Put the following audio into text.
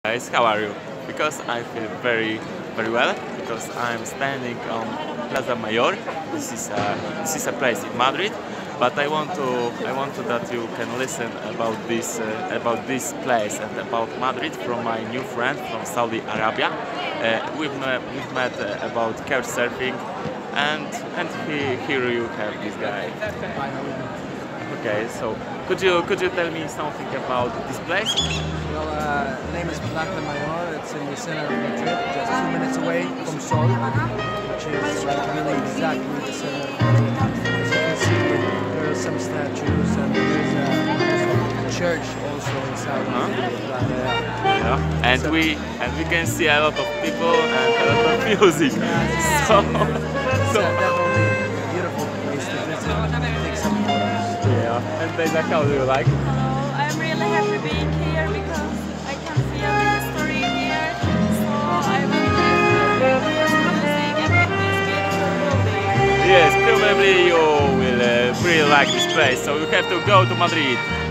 Guys, how are you? Because I feel very well because I'm standing on Plaza Mayor. This is a place in Madrid, but I want to that you can listen about this place and about Madrid from my new friend from Saudi Arabia. We've met about couch surfing, and here you have this guy. Okay, so could you tell me something about this place? Well, the name is Plaza Mayor. It's in the center of Madrid, just 2 minutes away from Sol, which is really exactly the center of Madrid. As you can see, there are some statues and there's a church also inside. Yeah, and we can see a lot of people and a lot of music. So definitely a beautiful place to visit and take some photos. Yeah, and Teza, how do you like? I'm really happy being here because I can feel the history here. So I will live with this music and with this beautiful building. Yes, probably you will really like this place. So you have to go to Madrid.